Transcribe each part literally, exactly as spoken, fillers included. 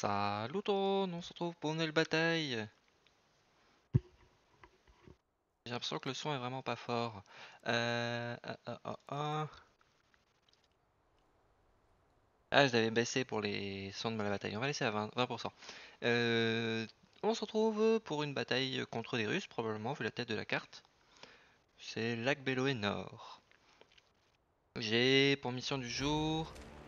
Salut tout le monde, on se retrouve pour une nouvelle bataille. J'ai l'impression que le son est vraiment pas fort. Euh, ah, ah, ah, ah. Ah, je l'avais baissé pour les sons de la bataille. On va laisser à vingt, vingt pour cent. Euh, on se retrouve pour une bataille contre des Russes, probablement, vu la tête de la carte. C'est Lac Béloé Nord. J'ai pour mission du jour...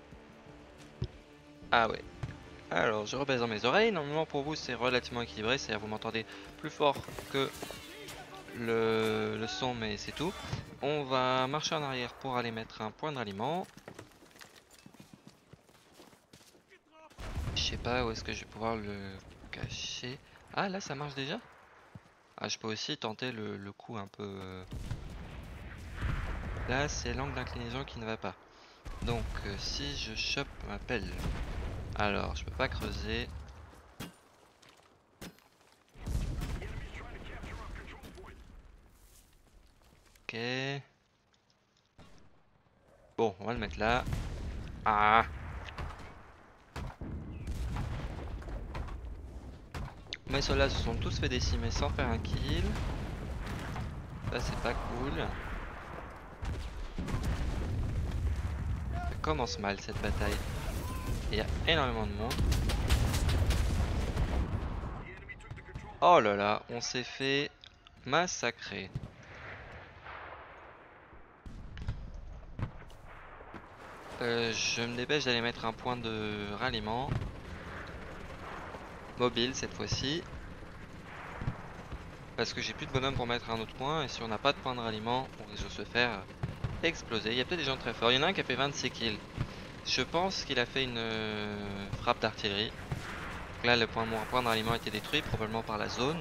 Ah ouais. Alors, je rebaisse dans mes oreilles. Normalement, pour vous, c'est relativement équilibré. C'est-à-dire, vous m'entendez plus fort que le, le son, mais c'est tout. On va marcher en arrière pour aller mettre un point de ralliement. Je sais pas où est-ce que je vais pouvoir le cacher. Ah, là, ça marche déjà? Ah, je peux aussi tenter le, le coup un peu... euh, Là, c'est l'angle d'inclinaison qui ne va pas. Donc, euh, si je chope ma pelle... Alors, je peux pas creuser. Ok. Bon, on va le mettre là. Ah! Mes soldats se sont tous fait décimer sans faire un kill. Ça, c'est pas cool. Ça commence mal cette bataille. Il y a énormément de monde. Oh là là, on s'est fait massacrer. Euh, je me dépêche d'aller mettre un point de ralliement. Mobile cette fois-ci. Parce que j'ai plus de bonhomme pour mettre un autre point. Et si on n'a pas de point de ralliement, on risque de se faire exploser. Il y a peut-être des gens très forts. Il y en a un qui a fait vingt-six kills. Je pense qu'il a fait une euh, frappe d'artillerie. Là, le point, mon point de ralliement a été détruit, probablement par la zone.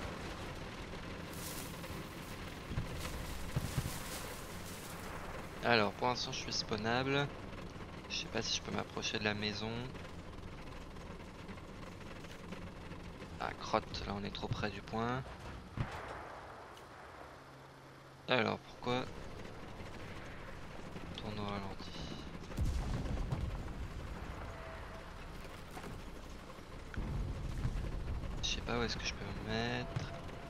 Alors, pour l'instant, je suis spawnable. Je sais pas si je peux m'approcher de la maison. Ah, crotte, là on est trop près du point. Alors, pourquoi tourne au ralenti? Je sais pas où est-ce que je peux me mettre.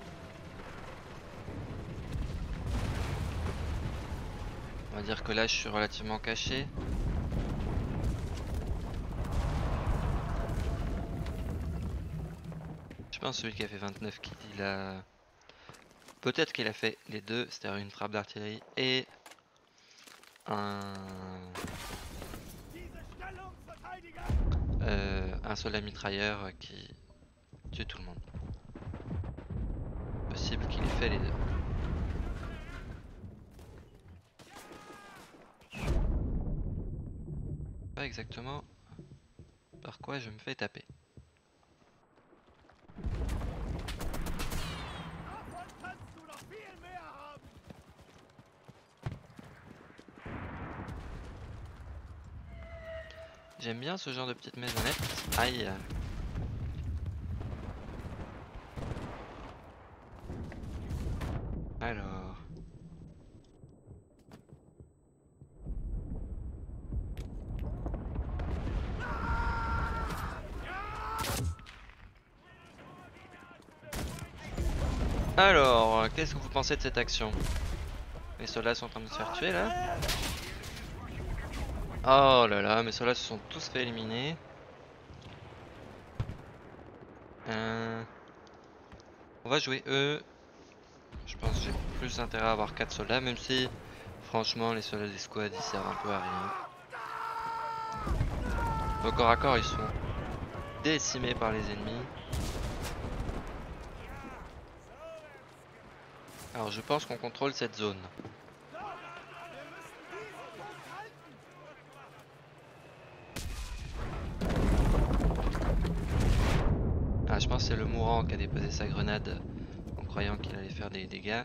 On va dire que là je suis relativement caché. Je pense que celui qui a fait vingt-neuf kills, il a... Peut-être qu'il a fait les deux, c'est-à-dire une frappe d'artillerie et un... Euh, un soldat mitrailleur qui tue tout le monde. Possible qu'il ait fait les deux. Pas exactement par quoi je me fais taper. J'aime bien ce genre de petites maisonnettes. Aïe. Alors. Alors, qu'est-ce que vous pensez de cette action? Les soldats sont en train de se faire tuer là. Oh là là, mes soldats se sont tous fait éliminer. Euh... On va jouer eux. Je pense que j'ai plus intérêt à avoir quatre soldats, même si franchement les soldats des squads ils servent un peu à rien. Au corps à corps ils sont décimés par les ennemis. Alors je pense qu'on contrôle cette zone. Ah, je pense que c'est le mourant qui a déposé sa grenade en croyant qu'il allait faire des dégâts.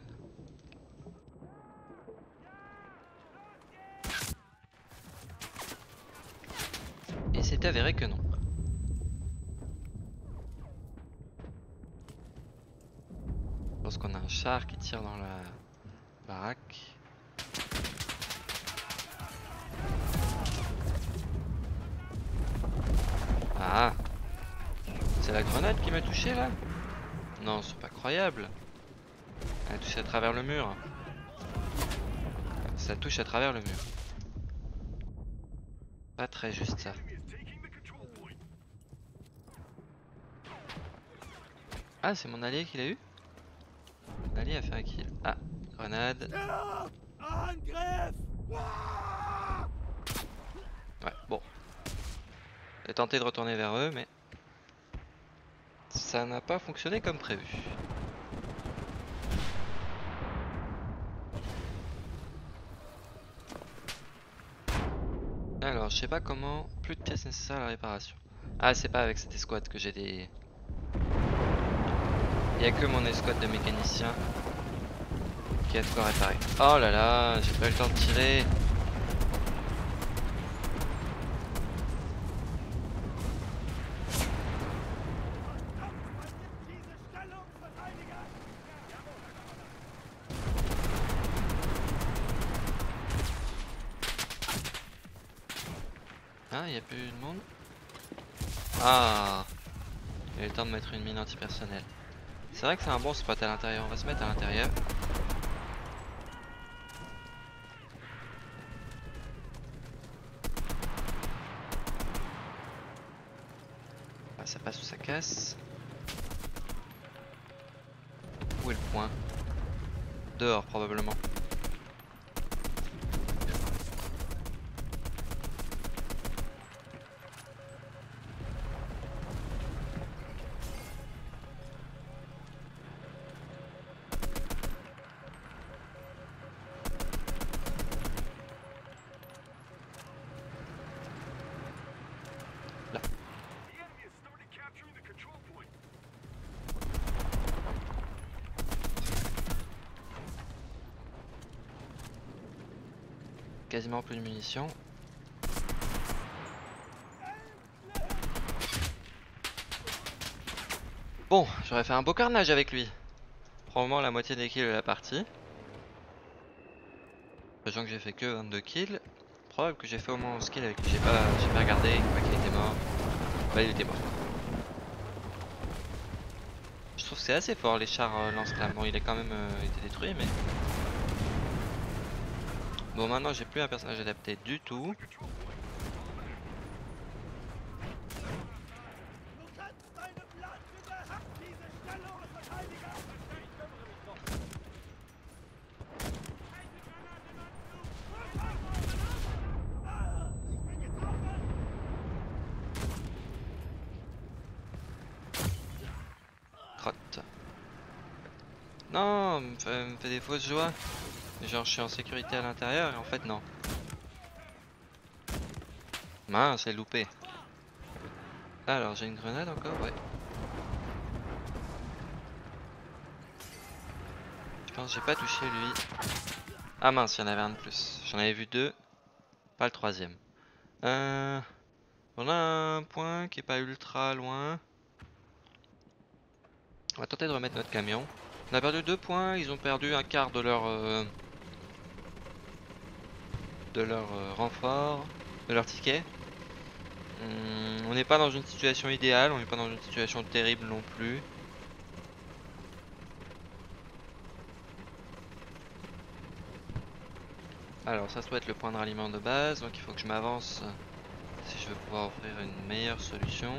Et c'est avéré que non. Je pense qu'on a un char qui tire dans la baraque. Ah! C'est la grenade qui m'a touché là? Non, c'est pas croyable. Elle a touché à travers le mur. Ça touche à travers le mur. Pas très juste ça. Ah, c'est mon allié qui l'a eu? Mon allié a fait un kill. Ah, grenade. Ouais, bon. J'ai tenté de retourner vers eux, mais ça n'a pas fonctionné comme prévu. Alors, je sais pas comment. Plus de pièces nécessaires à la réparation. Ah, c'est pas avec cette escouade que j'ai des. Il y a que mon escouade de mécaniciens qui a de quoi réparer. Oh là là, j'ai pas eu le temps de tirer. Ah, il n'y a plus de monde. Ah, il y a eu le temps de mettre une mine antipersonnelle. C'est vrai que c'est un bon spot à l'intérieur. On va se mettre à l'intérieur. Ah, ça passe ou ça casse. Où est le point? Dehors probablement. Là. Quasiment plus de munitions. Bon, j'aurais fait un beau carnage avec lui. Probablement la moitié des kills de la partie. Sachant que j'ai fait que vingt-deux kills. Probable que j'ai fait au moins onze kills avec lui. J'ai pas, j'ai pas regardé, je crois qu'il était mort. Ouais, il était mort. Je trouve que c'est assez fort les chars euh, lance-flammes. Bon, il est quand même euh, été détruit, mais. Bon, maintenant j'ai plus un personnage adapté du tout. Crotte. Non, me fait, me fait des fausses joies. Genre je suis en sécurité à l'intérieur et en fait non. Mince, c'est loupé. Alors j'ai une grenade encore, ouais. Je pense que j'ai pas touché lui. Ah mince, il y en avait un de plus. J'en avais vu deux. Pas le troisième. Euh... On a un point qui est pas ultra loin. On va tenter de remettre notre camion. On a perdu deux points, ils ont perdu un quart de leur... Euh... de leur euh, renfort, de leur ticket. Hum, on n'est pas dans une situation idéale, on n'est pas dans une situation terrible non plus. Alors ça doit être le point de ralliement de base, donc il faut que je m'avance si je veux pouvoir offrir une meilleure solution.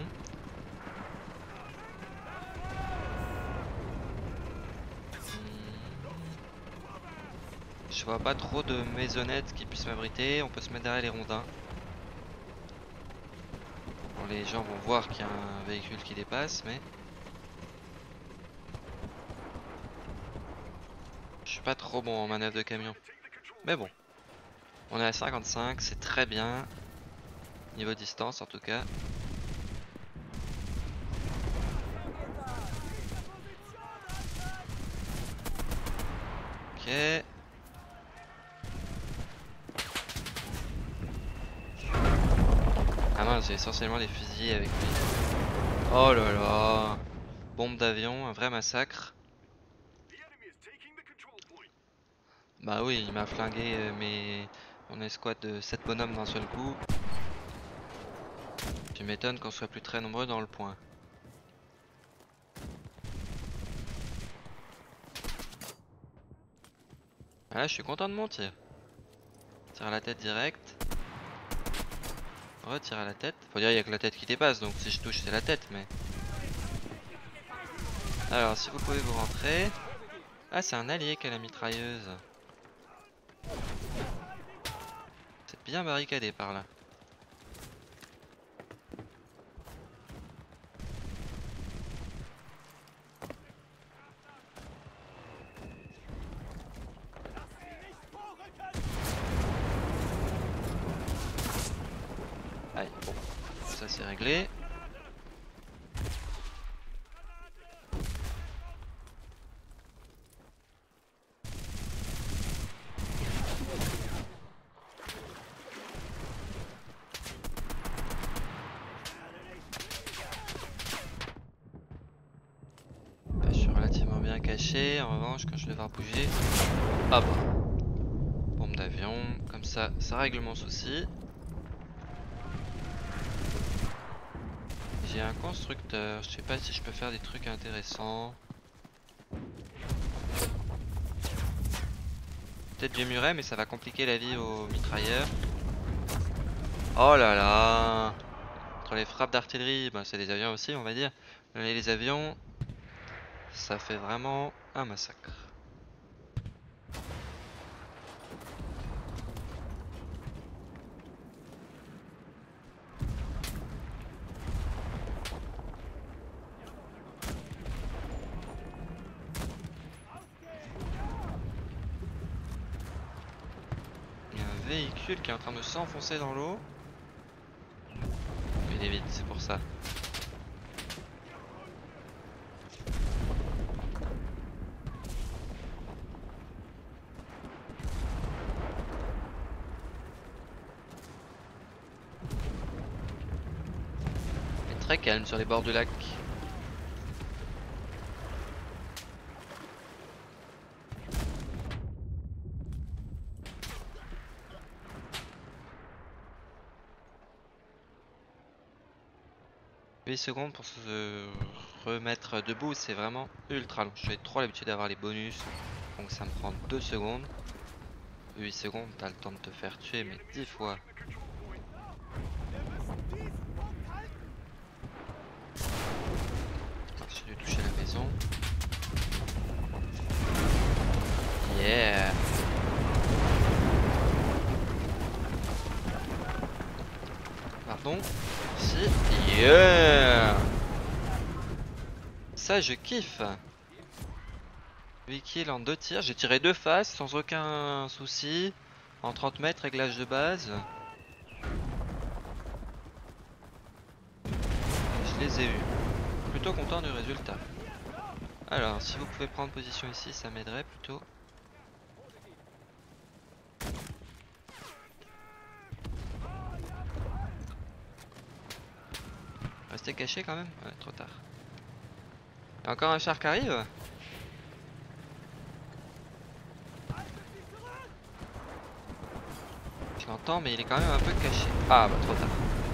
Je vois pas trop de maisonnettes qui puissent m'abriter, on peut se mettre derrière les rondins. Bon, les gens vont voir qu'il y a un véhicule qui dépasse, mais... Je suis pas trop bon en manœuvre de camion. Mais bon. On est à cinquante-cinq, c'est très bien. Niveau distance en tout cas. Ok. Ah mince, j'ai essentiellement des fusils avec lui. Oh là là. Bombe d'avion, un vrai massacre. Bah oui, il m'a flingué euh, mes... mon escouade de sept bonhommes d'un seul coup. Tu m'étonnes qu'on soit plus très nombreux dans le point. Là je suis content de mon tir. Tire à la tête direct. Retire à la tête. Faut dire il y a que la tête qui dépasse, donc si je touche c'est la tête, mais... Alors si vous pouvez vous rentrer... Ah c'est un allié qui a la mitrailleuse. C'est bien barricadé par là. Allez, bon, ça c'est réglé. Je suis relativement bien caché, en revanche quand je vais devoir bouger... Ah bah, bombe d'avion, comme ça, ça règle mon souci. J'ai un constructeur, je sais pas si je peux faire des trucs intéressants. Peut-être du muret, mais ça va compliquer la vie aux mitrailleurs. Oh là là! Entre les frappes d'artillerie, bah c'est des avions aussi on va dire. Et les avions, ça fait vraiment un massacre. Il y a un véhicule qui est en train de s'enfoncer dans l'eau. Il est vite, c'est pour ça. Il est très calme sur les bords du lac. huit secondes pour se remettre debout, c'est vraiment ultra long. J'ai trop l'habitude d'avoir les bonus, donc ça me prend deux secondes. huit secondes, t'as le temps de te faire tuer, mais dix fois. J'ai dû toucher la maison. Yeah! Pardon? Si. Yeah! Ça, je kiffe! huit kills en deux tirs. J'ai tiré deux faces sans aucun souci. En trente mètres, réglage de base. Je les ai eus. Plutôt content du résultat. Alors, si vous pouvez prendre position ici, ça m'aiderait plutôt. Restez caché quand même? Ouais, trop tard. Il y a encore un char qui arrive? Je l'entends, mais il est quand même un peu caché. Ah bah trop tard.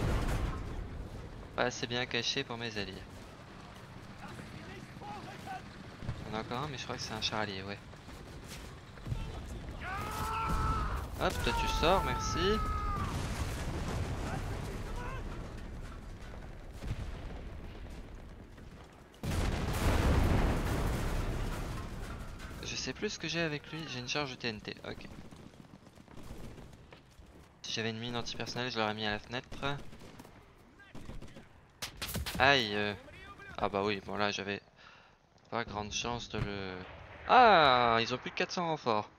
Pas assez bien caché pour mes alliés. Il y en a encore un, mais je crois que c'est un char allié, ouais. Hop, toi tu sors, merci. Je sais plus ce que j'ai avec lui, j'ai une charge de T N T, ok. Si j'avais une mine antipersonnelle, je l'aurais mis à la fenêtre. Aïe euh... Ah bah oui, bon là j'avais pas grande chance de le... Ah, ils ont plus de quatre cents renforts.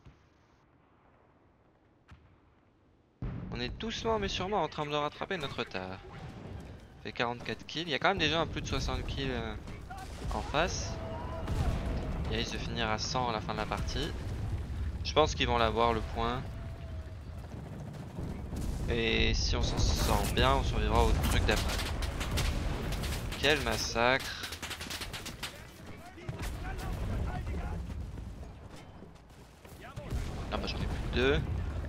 On est doucement mais sûrement en train de rattraper notre retard. On fait quarante-quatre kills, il y a quand même des gens à plus de soixante kills euh, en face. Il risque de finir à cent à la fin de la partie. Je pense qu'ils vont l'avoir le point. Et si on s'en sort bien, on survivra au truc d'après. Quel massacre! Ah bah j'en ai plus que deux.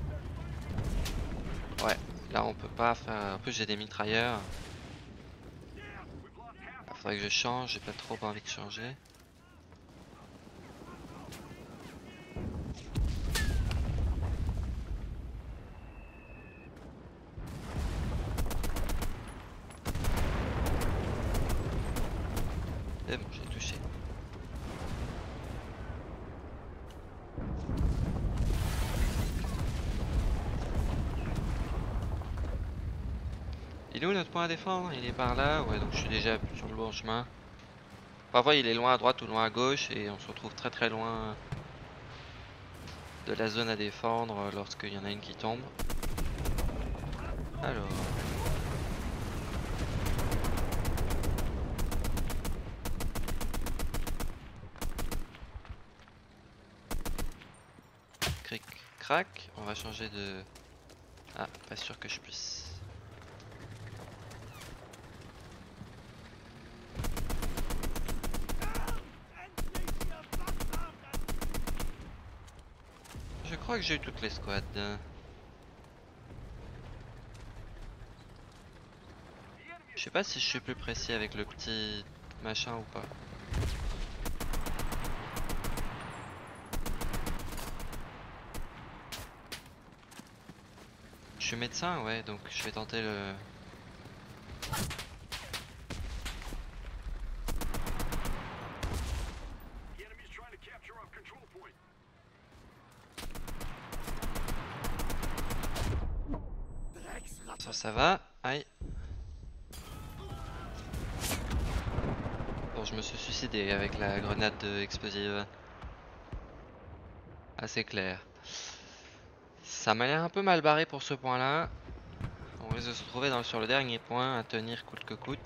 Ouais, là on peut pas faire... En plus j'ai des mitrailleurs. Ah, faudrait que je change, j'ai pas trop envie de changer. C'est bon, j'ai touché. Il est où notre point à défendre? Il est par là, ouais, donc je suis déjà sur le bon chemin. Parfois il est loin à droite ou loin à gauche et on se retrouve très très loin de la zone à défendre lorsqu'il y en a une qui tombe. Alors... Cric crac, on va changer de... Ah, pas sûr que je puisse. Je crois que j'ai eu toutes les squads. Je sais pas si je suis plus précis avec le petit machin ou pas. Je suis médecin, ouais, donc je vais tenter le... Ça, ça va. Aïe. Bon, je me suis suicidé avec la grenade explosive. Assez clair. Ça m'a l'air un peu mal barré pour ce point-là. On risque de se retrouver dans, sur le dernier point à tenir coûte que coûte.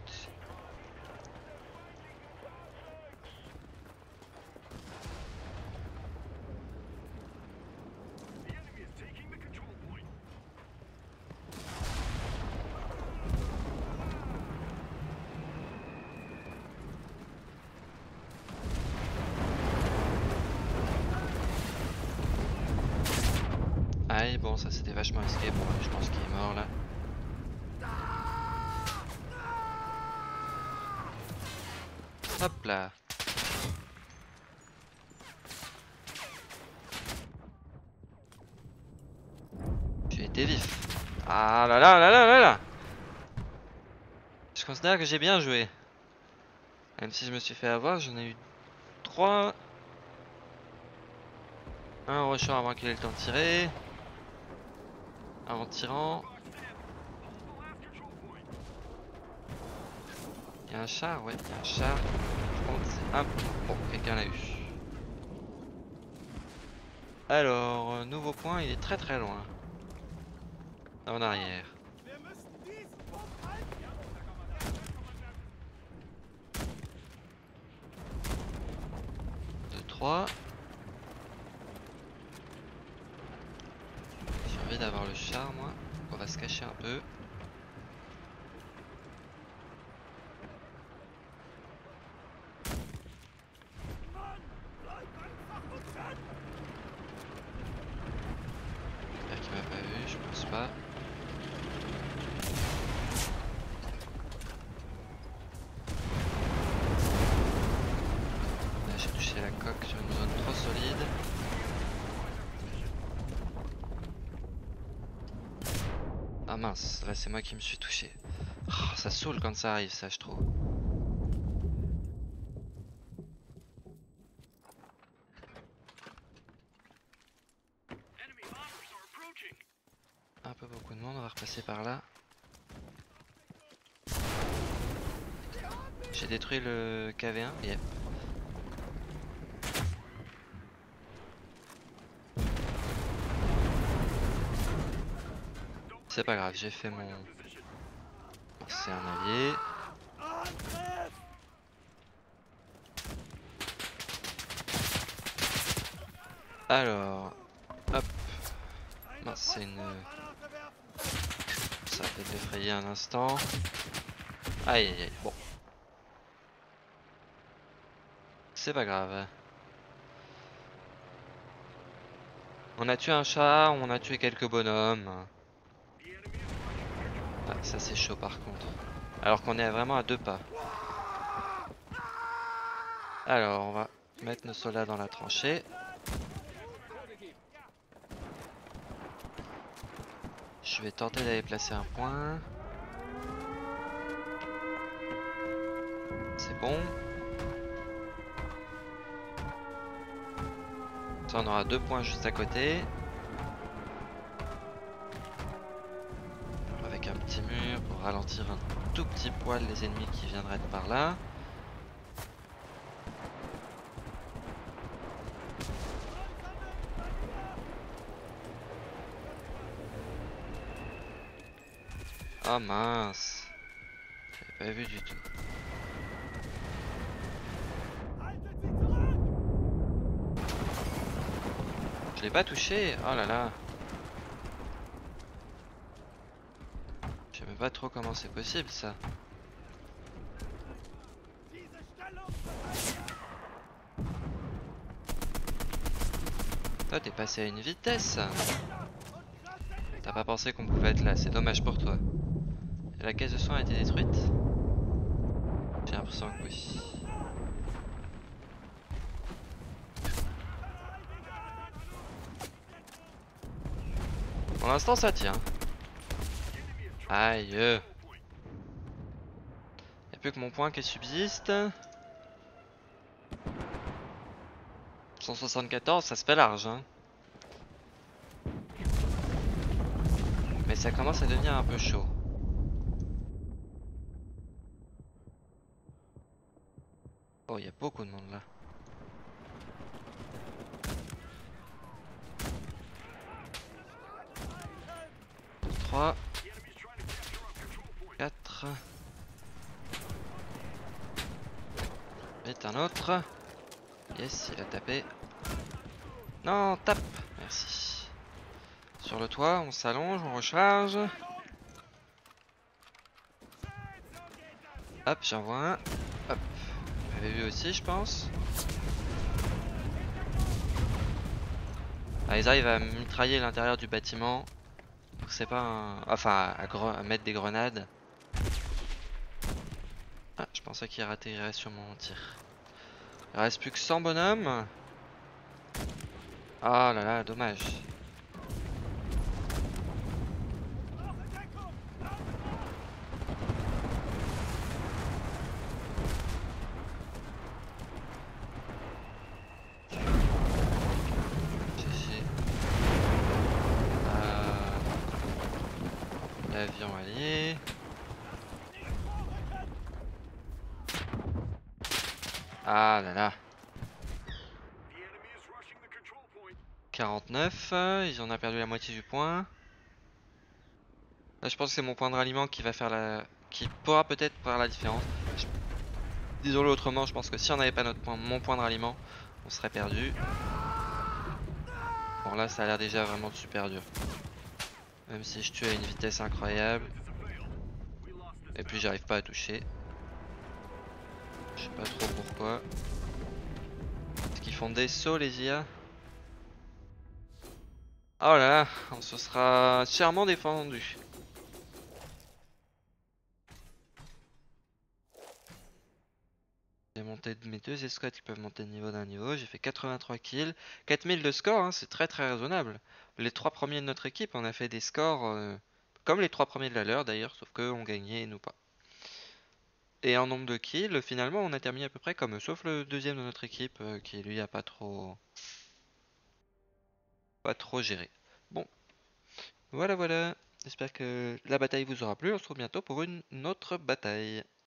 Aïe, bon, ça c'était vachement risqué. Bon, je pense qu'il est mort là. Hop là. J'ai été vif. Ah là là là là là là. Je considère que j'ai bien joué. Même si je me suis fait avoir, j'en ai eu trois. Un rushant avant qu'il ait le temps de tirer. Un en tirant. Il y a un char, ouais, il y a un char. Je pense que c'est un... Bon, quelqu'un l'a eu. Alors, nouveau point, il est très très loin. En arrière. deux, trois. J'ai envie d'avoir le char, moi. On va se cacher un peu. J'espère qu'il m'a pas vu, je pense pas. Là, j'ai touché la coque sur une zone trop solide. Ah mince, là c'est moi qui me suis touché. Oh, ça saoule quand ça arrive, ça, je trouve. Un peu beaucoup de monde, on va repasser par là. J'ai détruit le K V un, yep. C'est pas grave, j'ai fait mon... C'est un allié. Alors... Hop. Mince, c'est une... Ça va peut-être l'effrayer un instant. Aïe aïe aïe, bon. C'est pas grave. On a tué un chat, on a tué quelques bonhommes. Ah, ça c'est chaud par contre. Alors qu'on est vraiment à deux pas. Alors on va mettre nos soldats dans la tranchée. Je vais tenter d'aller placer un point. C'est bon. Ça, on aura deux points juste à côté. Avec un petit mur pour ralentir un tout petit poil les ennemis qui viendraient de par là. Oh mince, j'avais pas vu du tout. Je l'ai pas touché, oh là là. Je sais même pas trop comment c'est possible ça. Toi t'es passé à une vitesse. T'as pas pensé qu'on pouvait être là, c'est dommage pour toi. Et la caisse de soins a été détruite? J'ai l'impression que oui. Pour l'instant ça tient. Aïe. Y'a plus que mon point qui subsiste. cent soixante-quatorze, ça se fait large hein. Mais ça commence à devenir un peu chaud. Oh, il y a beaucoup de monde là. trois, quatre. Vite un autre. Yes, il a tapé. Non, tape. Merci. Sur le toit, on s'allonge, on recharge. Hop, j'en vois un. Hop. Vous l'avez vu aussi, je pense. Ah, ils arrivent à mitrailler l'intérieur du bâtiment. C'est pas un... Enfin, à, à mettre des grenades. Ah, je pensais qu'il raterait sur mon tir. Il reste plus que cent bonhommes. Ah là là, dommage. L'avion allié. Ah là là. quarante-neuf, ils en ont perdu la moitié du point. Là je pense que c'est mon point de ralliement qui va faire la... qui pourra peut-être faire la différence. Je... Disons-le autrement, je pense que si on n'avait pas notre point, mon point de ralliement, on serait perdu. Bon là ça a l'air déjà vraiment super dur. Même si je tue à une vitesse incroyable. Et puis j'arrive pas à toucher. Je sais pas trop pourquoi. Est-ce qu'ils font des sauts les I A? Oh là là, on se sera chèrement défendu. J'ai monté mes deux escouades qui peuvent monter de niveau d'un niveau. J'ai fait quatre-vingt-trois kills. quatre mille de score, hein, c'est très très raisonnable. Les trois premiers de notre équipe, on a fait des scores euh, comme les trois premiers de la leur d'ailleurs, sauf qu'eux ont gagné et nous pas. Et en nombre de kills, finalement, on a terminé à peu près comme eux, sauf le deuxième de notre équipe euh, qui lui a pas trop, pas trop géré. Bon, voilà voilà. J'espère que la bataille vous aura plu. On se retrouve bientôt pour une autre bataille.